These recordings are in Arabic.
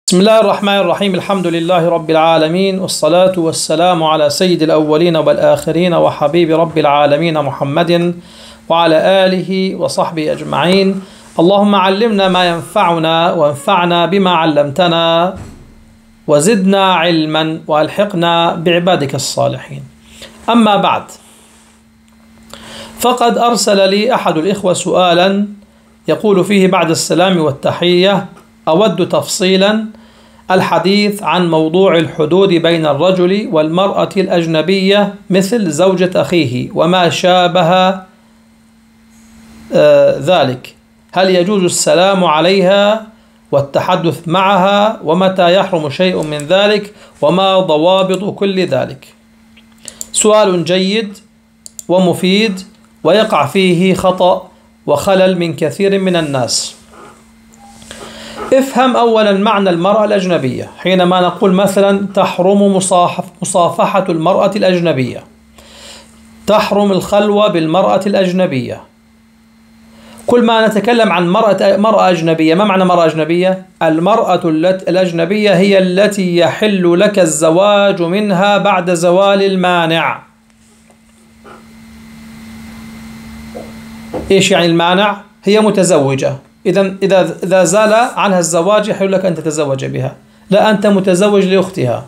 بسم الله الرحمن الرحيم. الحمد لله رب العالمين، والصلاة والسلام على سيد الأولين والآخرين وحبيب رب العالمين محمد وعلى آله وصحبه أجمعين. اللهم علمنا ما ينفعنا وانفعنا بما علمتنا وزدنا علما وألحقنا بعبادك الصالحين. أما بعد، فقد أرسل لي أحد الإخوة سؤالا يقول فيه: بعد السلام والتحية، أود تفصيلا الحديث عن موضوع الحدود بين الرجل والمرأة الأجنبية مثل زوجة أخيه وما شابه ذلك. هل يجوز السلام عليها والتحدث معها؟ ومتى يحرم شيء من ذلك؟ وما ضوابط كل ذلك؟ سؤال جيد ومفيد، ويقع فيه خطأ وخلل من كثير من الناس. افهم أولا معنى المرأة الأجنبية. حينما نقول مثلا تحرم مصافحة المرأة الأجنبية، تحرم الخلوة بالمرأة الأجنبية، كل ما نتكلم عن مرأة أجنبية، ما معنى مرأة أجنبية؟ المرأة الأجنبية هي التي يحل لك الزواج منها بعد زوال المانع. إيش يعني المانع؟ هي متزوجة، إذا زال عنها الزواج يحل لك أن تتزوج بها. لا، أنت متزوج لأختها،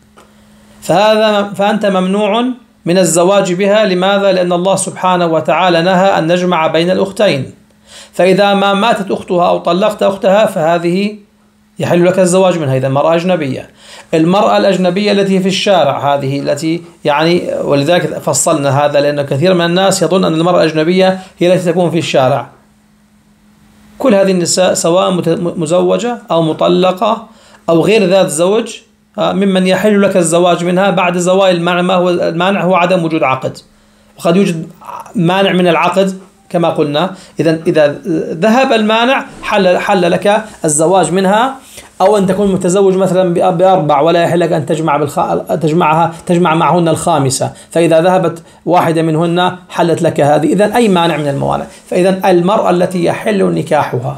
فأنت ممنوع من الزواج بها. لماذا؟ لأن الله سبحانه وتعالى نهى أن نجمع بين الأختين. فإذا ما ماتت أختها أو طلقت أختها فهذه يحل لك الزواج منها، إذا مرأة أجنبية. المرأة الأجنبية التي في الشارع، هذه التي ولذلك فصلنا هذا، لأن كثير من الناس يظن أن المرأة الأجنبية هي التي تكون في الشارع. كل هذه النساء سواء مزوجة أو مطلقة أو غير ذات زوج، ممن يحل لك الزواج منها بعد زوال المانع. ما هو المانع؟ هو عدم وجود عقد، وقد يوجد مانع من العقد كما قلنا. إذا ذهب المانع حل لك الزواج منها، أو أن تكون متزوج مثلا بأربع ولا يحل لك أن تجمع معهن الخامسة، فإذا ذهبت واحدة منهن حلت لك هذه. إذن أي مانع من الموانع. فإذا المرأة التي يحل نكاحها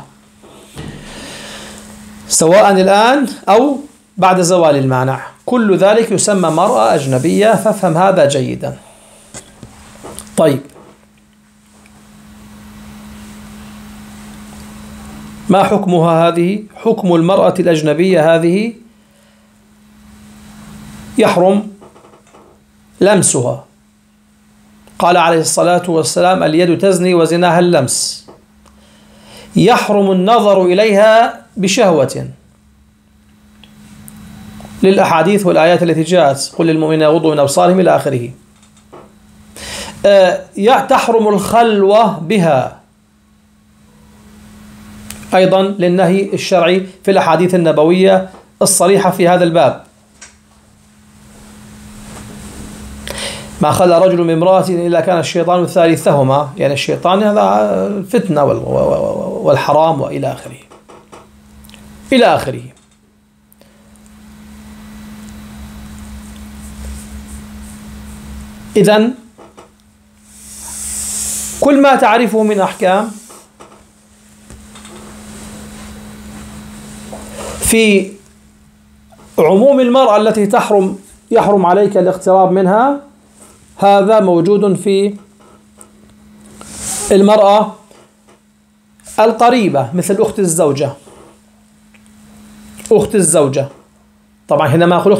سواء الآن أو بعد زوال المانع، كل ذلك يسمى مرأة أجنبية، فافهم هذا جيدا. طيب، ما حكمها هذه؟ حكم المرأة الأجنبية هذه: يحرم لمسها. قال عليه الصلاة والسلام: اليد تزني وزناها اللمس. يحرم النظر إليها بشهوة، للأحاديث والآيات التي جاءت: قل للمؤمنين يغضوا من أبصارهم إلى آخره. تحرم الخلوة بها أيضا للنهي الشرعي في الأحاديث النبوية الصريحة في هذا الباب. ما خلى رجل من امرأة إلا كان الشيطان ثالثهما، يعني الشيطان هذا الفتنة والحرام وإلى آخره إلى آخره. إذن كل ما تعرفه من أحكام في عموم المرأة التي يحرم عليك الاقتراب منها، هذا موجود في المرأة القريبة مثل أخت الزوجة. أخت الزوجة طبعا حينما أقول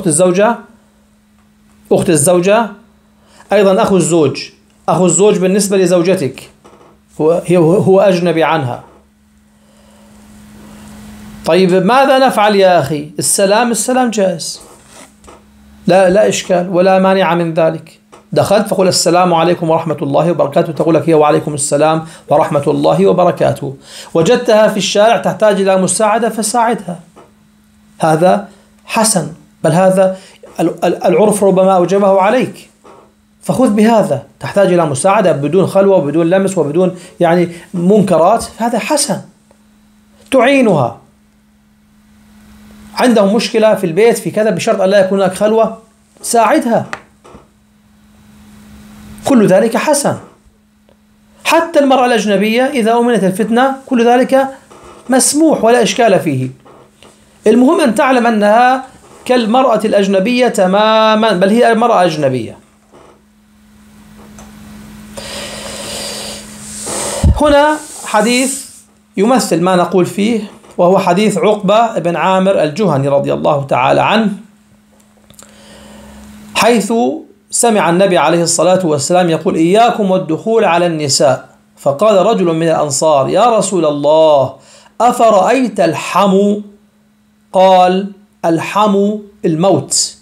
أخت الزوجة أيضا أخو الزوج. أخو الزوج بالنسبة لزوجتك هو أجنبي عنها. طيب، ماذا نفعل يا أخي؟ السلام جائز، لا إشكال ولا مانع من ذلك. دخلت فقل السلام عليكم ورحمة الله وبركاته، تقول لك هي وعليكم السلام ورحمة الله وبركاته. وجدتها في الشارع تحتاج إلى مساعدة فساعدها، هذا حسن، بل هذا العرف ربما أوجبه عليك، فخذ بهذا. تحتاج إلى مساعدة بدون خلوة وبدون لمس وبدون منكرات، هذا حسن، تعينها. عندهم مشكلة في البيت في كذا، بشرط أن لا يكون هناك خلوة، ساعدها. كل ذلك حسن. حتى المرأة الأجنبية إذا أمنت الفتنة كل ذلك مسموح ولا إشكال فيه. المهم أن تعلم أنها كالمرأة الأجنبية تماما، بل هي مرأة أجنبية. هنا حديث يمثل ما نقول فيه، وهو حديث عقبة بن عامر الجهني رضي الله تعالى عنه، حيث سمع النبي عليه الصلاة والسلام يقول: إياكم والدخول على النساء. فقال رجل من الأنصار: يا رسول الله، أفرأيت الحمو؟ قال: الحمو الموت.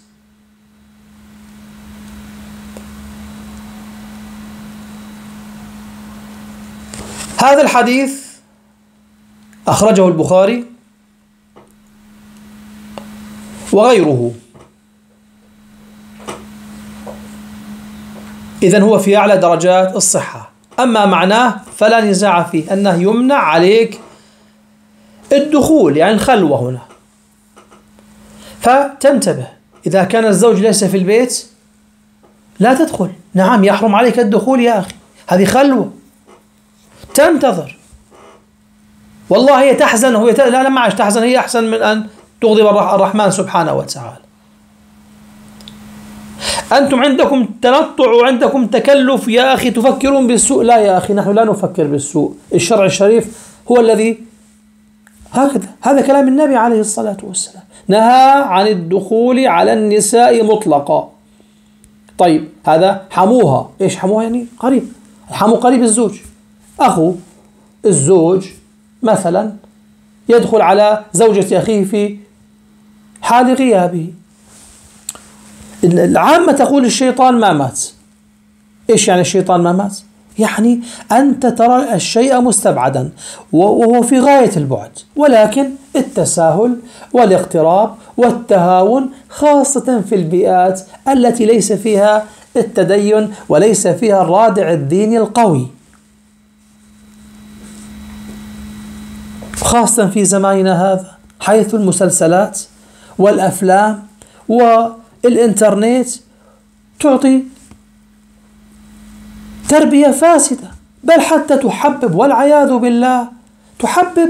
هذا الحديث أخرجه البخاري وغيره، إذن هو في أعلى درجات الصحة. أما معناه فلا نزاع فيه، أنه يمنع عليك الدخول، يعني الخلوة هنا. فتنتبه، إذا كان الزوج ليس في البيت لا تدخل. نعم، يحرم عليك الدخول يا أخي، هذه خلوة. تنتظر، والله هي تحزن، هو لا معش تحزن، هي أحسن من أن تغضب الرحمن سبحانه وتعالى. أنتم عندكم تنطع وعندكم تكلف يا أخي، تفكرون بالسوء. لا يا أخي، نحن لا نفكر بالسوء، الشرع الشريف هو الذي هكذا. هذا كلام النبي عليه الصلاة والسلام، نهى عن الدخول على النساء مطلقا. طيب، هذا حموها. إيش حموها؟ يعني قريب. الحمو قريب الزوج، أخو الزوج مثلا يدخل على زوجة أخيه في حال غيابه. العامة تقول الشيطان ما مات. إيش يعني الشيطان ما مات؟ يعني أنت ترى الشيء مستبعدا وهو في غاية البعد، ولكن التساهل والاقتراب والتهاون، خاصة في البيئات التي ليس فيها التدين وليس فيها الرادع الديني القوي، خاصة في زماننا هذا، حيث المسلسلات والأفلام والإنترنت تعطي تربية فاسدة، بل حتى تحبب، والعياذ بالله، تحبب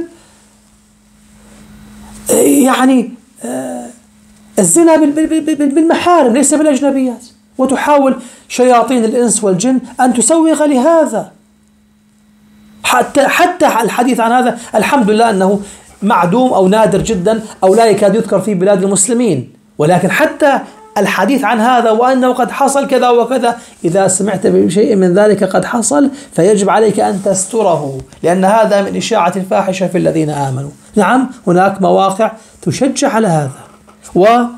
يعني الزنا بالمحارم ليس بالأجنبيات، وتحاول شياطين الإنس والجن أن تسوغ لهذا. حتى الحديث عن هذا الحمد لله أنه معدوم أو نادر جدا أو لا يكاد يذكر في بلاد المسلمين، ولكن حتى الحديث عن هذا وأنه قد حصل كذا وكذا، إذا سمعت بشيء من ذلك قد حصل فيجب عليك أن تستره، لأن هذا من إشاعة الفاحشة في الذين آمنوا. نعم، هناك مواقع تشجع على هذا، ونحن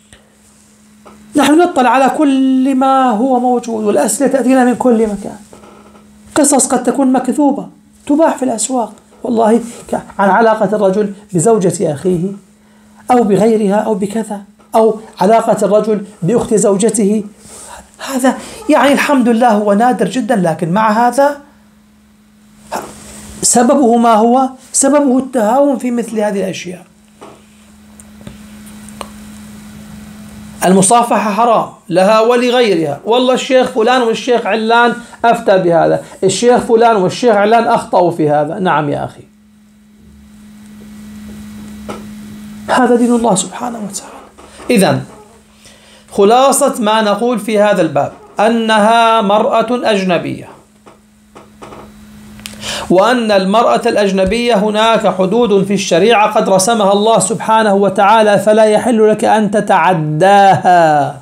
نطلع على كل ما هو موجود، والأسئلة تأتينا من كل مكان، قصص قد تكون مكذوبة تباح في الأسواق، والله عن علاقة الرجل بزوجة أخيه أو بغيرها أو بكذا، أو علاقة الرجل بأخت زوجته. هذا يعني الحمد لله هو نادر جدا، لكن مع هذا سببه ما هو؟ سببه التهاون في مثل هذه الأشياء. المصافحة حرام لها ولغيرها، والله الشيخ فلان والشيخ علان أفتى بهذا، الشيخ فلان والشيخ علان أخطأوا في هذا. نعم يا أخي، هذا دين الله سبحانه وتعالى. إذن خلاصة ما نقول في هذا الباب أنها مرأة أجنبية، وأن المرأة الأجنبية هناك حدود في الشريعة قد رسمها الله سبحانه وتعالى، فلا يحل لك أن تتعداها،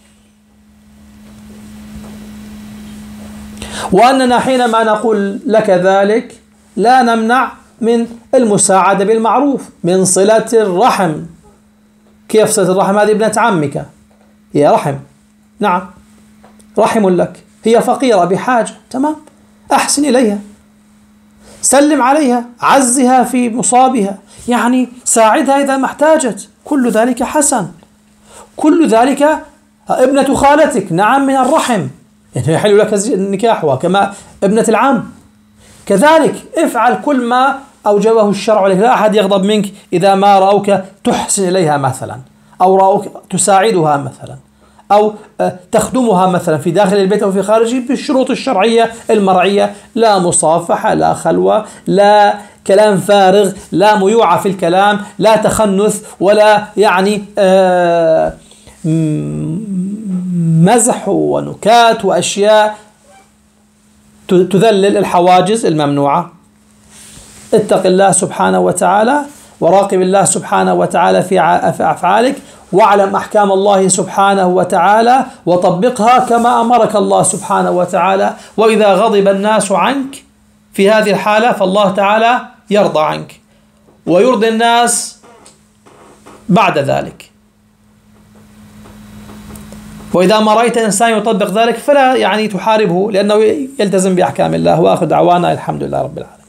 وأننا حينما نقول لك ذلك لا نمنع من المساعدة بالمعروف، من صلة الرحم. كيف صلة الرحم؟ هذه ابنة عمك، هي رحم، نعم رحم لك، هي فقيرة بحاجة، تمام، أحسن إليها، سلم عليها، عزها في مصابها، يعني ساعدها إذا ما احتاجت، كل ذلك حسن، كل ذلك. ابنة خالتك، نعم من الرحم، يعني يحل لك نكاحها، كما ابنة العم كذلك. افعل كل ما أوجبه الشرع عليك، لا أحد يغضب منك إذا ما رأوك تحسن إليها مثلا، أو رأوك تساعدها مثلا، أو تخدمها مثلا في داخل البيت أو في خارجه بالشروط الشرعية المرعية، لا مصافحة، لا خلوة، لا كلام فارغ، لا ميوعة في الكلام، لا تخنث، ولا يعني مزح ونكات وأشياء تذلل الحواجز الممنوعة. اتق الله سبحانه وتعالى، وراقب الله سبحانه وتعالى في أفعالك، واعلم أحكام الله سبحانه وتعالى وطبقها كما أمرك الله سبحانه وتعالى. وإذا غضب الناس عنك في هذه الحالة فالله تعالى يرضى عنك ويرضي الناس بعد ذلك. وإذا ما رأيت إنسان يطبق ذلك فلا يعني تحاربه، لأنه يلتزم بأحكام الله. وآخر دعوانا الحمد لله رب العالمين.